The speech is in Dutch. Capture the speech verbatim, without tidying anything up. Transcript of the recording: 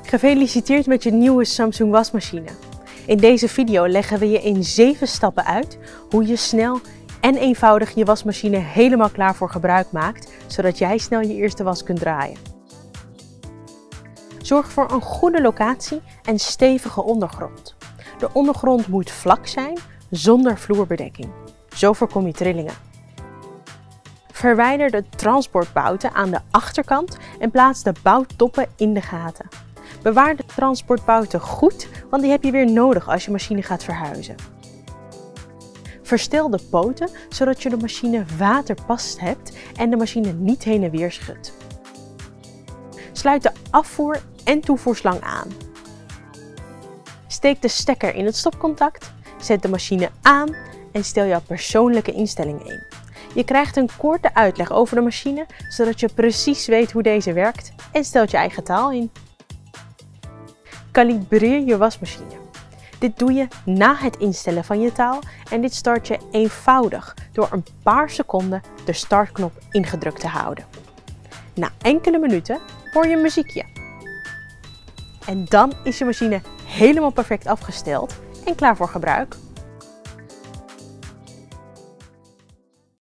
Gefeliciteerd met je nieuwe Samsung wasmachine. In deze video leggen we je in zeven stappen uit hoe je snel en eenvoudig je wasmachine helemaal klaar voor gebruik maakt, zodat jij snel je eerste was kunt draaien. Zorg voor een goede locatie en stevige ondergrond. De ondergrond moet vlak zijn, zonder vloerbedekking. Zo voorkom je trillingen. Verwijder de transportbouten aan de achterkant en plaats de bouttoppen in de gaten. Bewaar de transportbouten goed, want die heb je weer nodig als je machine gaat verhuizen. Verstel de poten, zodat je de machine watervast hebt en de machine niet heen en weer schudt. Sluit de afvoer- en toevoerslang aan. Steek de stekker in het stopcontact, zet de machine aan en stel jouw persoonlijke instellingen in. Je krijgt een korte uitleg over de machine, zodat je precies weet hoe deze werkt en stelt je eigen taal in. Kalibreer je wasmachine. Dit doe je na het instellen van je taal en dit start je eenvoudig door een paar seconden de startknop ingedrukt te houden. Na enkele minuten hoor je een muziekje. En dan is je machine helemaal perfect afgesteld en klaar voor gebruik.